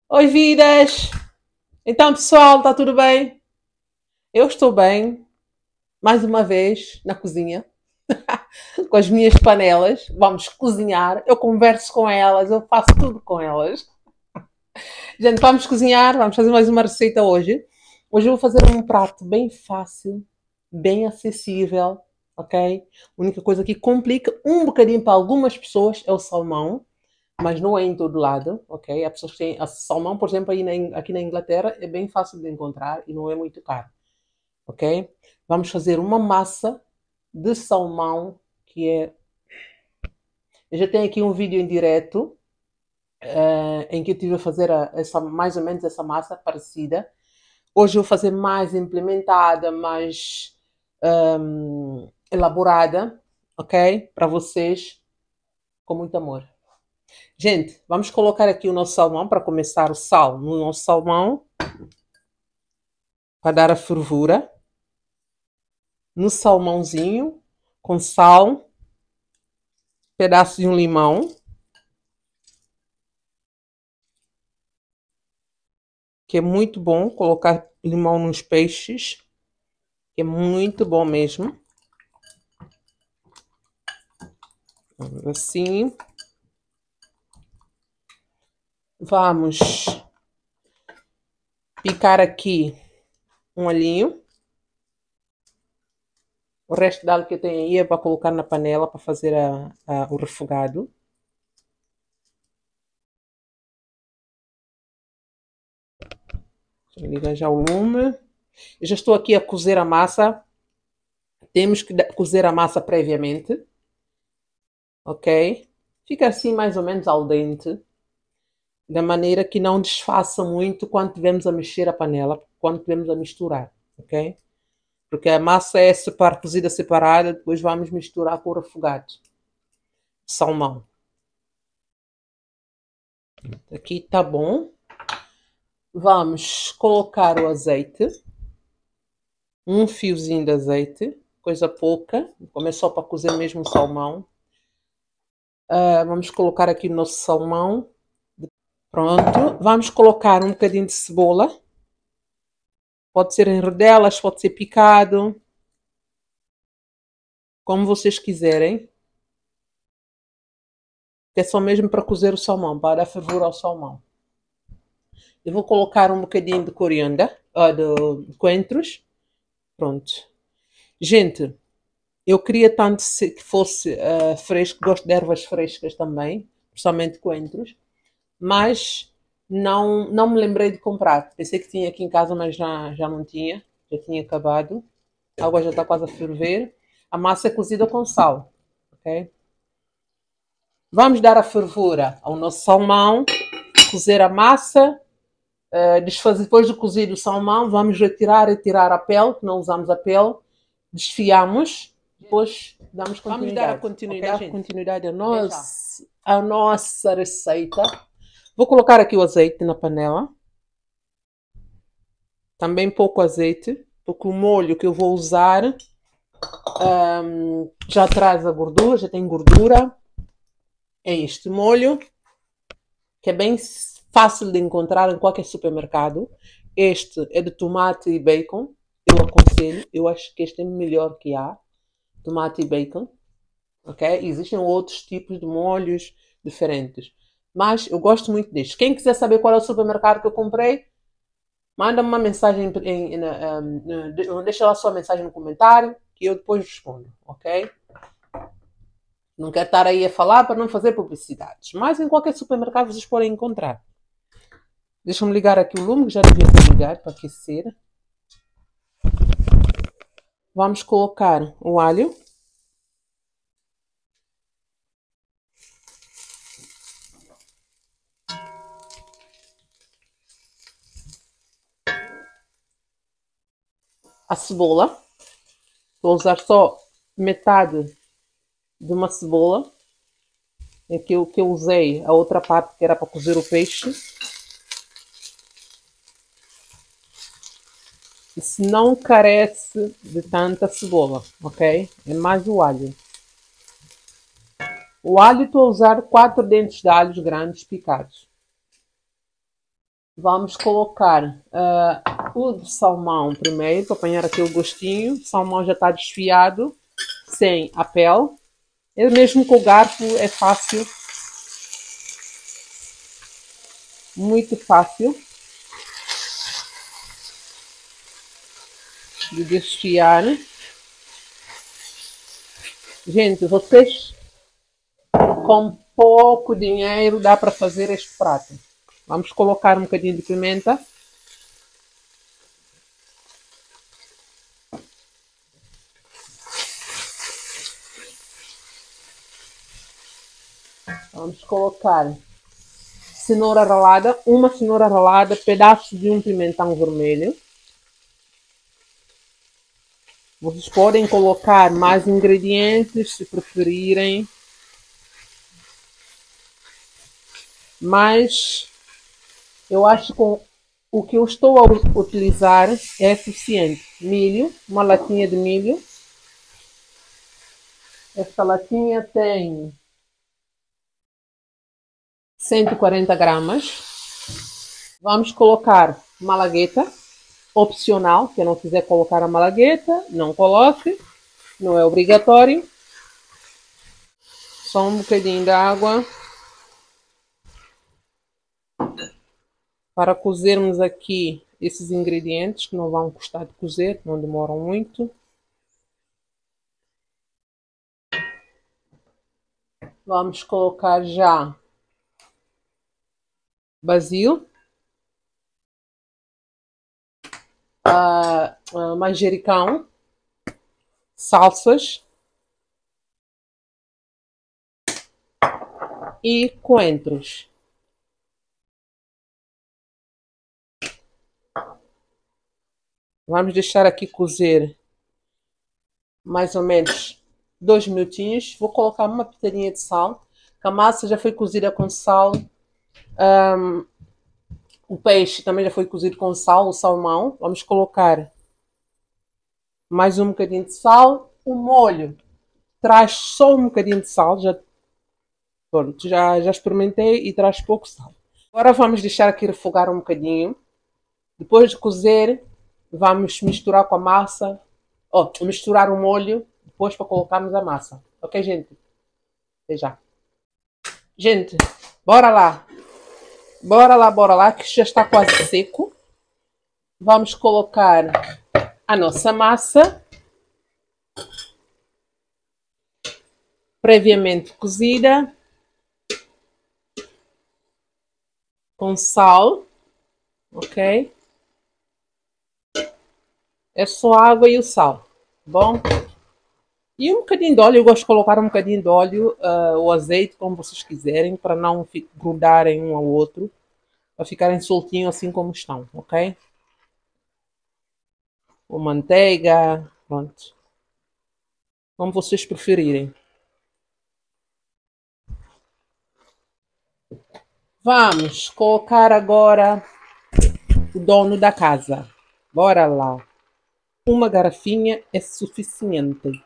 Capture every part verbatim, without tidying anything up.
Oi, vidas! Então, pessoal, está tudo bem? Eu estou bem, mais uma vez, na cozinha, com as minhas panelas. Vamos cozinhar. Eu converso com elas, eu faço tudo com elas. Gente, vamos cozinhar, vamos fazer mais uma receita hoje. Hoje eu vou fazer um prato bem fácil, bem acessível, ok? A única coisa que complica um bocadinho para algumas pessoas é o salmão, mas não é em todo lado, ok? Há pessoas que têm a salmão, por exemplo, aí na, aqui na Inglaterra é bem fácil de encontrar e não é muito caro, ok? Vamos fazer uma massa de salmão que é. Eu já tenho aqui um vídeo em direto eh, em que eu estive a fazer a- essa, mais ou menos essa massa parecida. Hoje eu vou fazer mais implementada, mais hum, elaborada, ok? Para vocês, com muito amor. Gente, vamos colocar aqui o nosso salmão para começar o sal no nosso salmão, para dar a fervura. No salmãozinho, com sal, pedaço de um limão, que é muito bom colocar limão nos peixes, que é muito bom mesmo. Assim. Vamos picar aqui um alhinho. O resto da alho que eu tenho aí é para colocar na panela para fazer a, a, o refogado. Deixa eu ligar já o lume. Eu já estou aqui a cozer a massa. Temos que cozer a massa previamente. Ok? Fica assim mais ou menos al dente. Da maneira que não desfaça muito quando estivermos a mexer a panela, quando estivermos a misturar. Ok? Porque a massa é separ, cozida separada, depois vamos misturar com o refogado. Salmão. Aqui tá bom. Vamos colocar o azeite. Um fiozinho de azeite. Coisa pouca. Como é só para cozer mesmo o salmão. Uh, vamos colocar aqui o nosso salmão. Pronto. Vamos colocar um bocadinho de cebola. Pode ser em rodelas, pode ser picado. Como vocês quiserem. É só mesmo para cozer o salmão, para dar fervura ao salmão. Eu vou colocar um bocadinho de coriandra, uh, de coentros. Pronto. Gente, eu queria tanto que fosse uh, fresco, gosto de ervas frescas também, principalmente coentros, mas não, não me lembrei de comprar. Pensei que tinha aqui em casa, mas já, já não tinha, já tinha acabado. A água já está quase a ferver. A massa é cozida com sal, ok? Vamos dar a fervura ao nosso salmão, cozer a massa, uh, desfazer, depois de cozido o salmão, vamos retirar e tirar a pele, que não usamos a pele, desfiamos, depois damos continuidade. Vamos dar a continuidade, okay? continuidade à, nossa, à nossa receita. Vou colocar aqui o azeite na panela. Também pouco azeite, porque o molho que eu vou usar um, já traz a gordura, já tem gordura. É este molho, que é bem fácil de encontrar em qualquer supermercado. Este é de tomate e bacon. Eu aconselho, eu acho que este é o melhor que há. Tomate e bacon. Ok? Existem outros tipos de molhos diferentes. Mas eu gosto muito deste. Quem quiser saber qual é o supermercado que eu comprei, manda-me uma mensagem, em, em, um, deixa lá sua mensagem no comentário que eu depois respondo. Ok? Não quero estar aí a falar para não fazer publicidades. Mas em qualquer supermercado vocês podem encontrar. Deixa-me ligar aqui o lume, que já devia ter ligado para aquecer. Vamos colocar o alho. A cebola. Vou usar só metade de uma cebola. É que eu, que eu usei a outra parte que era para cozer o peixe. Isso não carece de tanta cebola, ok? É mais o alho. O alho estou a usar quatro dentes de alhos grandes picados. Vamos colocar uh, o de salmão primeiro, para apanhar aquele gostinho. O salmão já está desfiado, sem a pele. Eu mesmo com o garfo é fácil. Muito fácil de desfiar. Gente, vocês com pouco dinheiro dá para fazer este prato. Vamos colocar um bocadinho de pimenta. Vamos colocar cenoura ralada, uma cenoura ralada, pedaço de um pimentão vermelho. Vocês podem colocar mais ingredientes se preferirem. Mas eu acho que o que eu estou a utilizar é suficiente. Milho, uma latinha de milho. Esta latinha tem cento e quarenta gramas. Vamos colocar malagueta, opcional. Quem não quiser colocar a malagueta, não coloque. Não é obrigatório. Só um bocadinho de água. Para cozermos aqui esses ingredientes, que não vão custar de cozer, não demoram muito. Vamos colocar já basil, uh, uh, manjericão, salsas e coentros. Vamos deixar aqui cozer mais ou menos dois minutinhos. Vou colocar uma pitadinha de sal. A massa já foi cozida com sal. Um, o peixe também já foi cozido com sal, o salmão. Vamos colocar mais um bocadinho de sal. O molho traz só um bocadinho de sal. Já, pronto, já, já experimentei e traz pouco sal. Agora vamos deixar aqui refogar um bocadinho. Depois de cozer, vamos misturar com a massa. Oh, misturar o molho depois para colocarmos a massa. Ok, gente? Até já. Gente, bora lá. Bora lá, bora lá, que já está quase seco. Vamos colocar a nossa massa. Previamente cozida. Com sal. Ok? É só a água e o sal. Bom? E um bocadinho de óleo. Eu gosto de colocar um bocadinho de óleo uh, ou azeite, como vocês quiserem, para não grudarem um ao outro. Para ficarem soltinhos assim como estão, ok? Ou manteiga, pronto. Como vocês preferirem. Vamos colocar agora o dono da casa. Bora lá. Uma garrafinha é suficiente.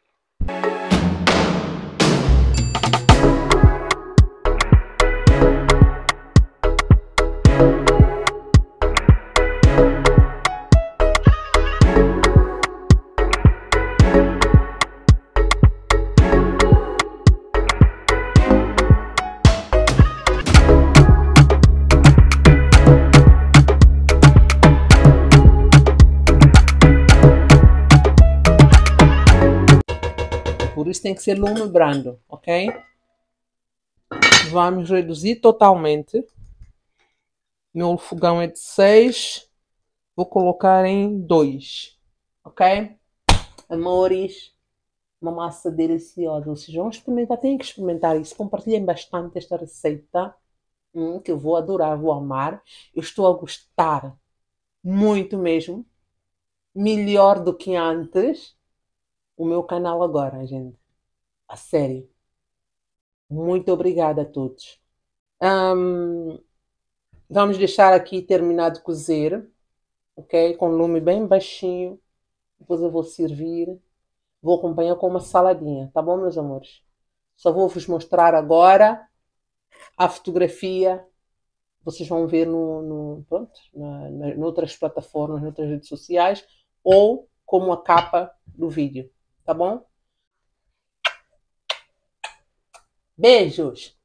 Por isso tem que ser lume brando, ok? Vamos reduzir totalmente. Meu fogão é de seis. Vou colocar em dois, ok? Amores, uma massa deliciosa. Vocês vão experimentar, têm que experimentar isso. Compartilhem bastante esta receita, hum, que eu vou adorar, vou amar. Eu estou a gostar muito mesmo. Melhor do que antes. O meu canal agora, gente. A sério. Muito obrigada a todos. Um, vamos deixar aqui terminar de cozer, ok? Com o lume bem baixinho. Depois eu vou servir. Vou acompanhar com uma saladinha, tá bom, meus amores? Só vou vos mostrar agora a fotografia vocês vão ver no, no, pronto, na, na, noutras plataformas, noutras redes sociais, ou como a capa do vídeo, tá bom? Beijos!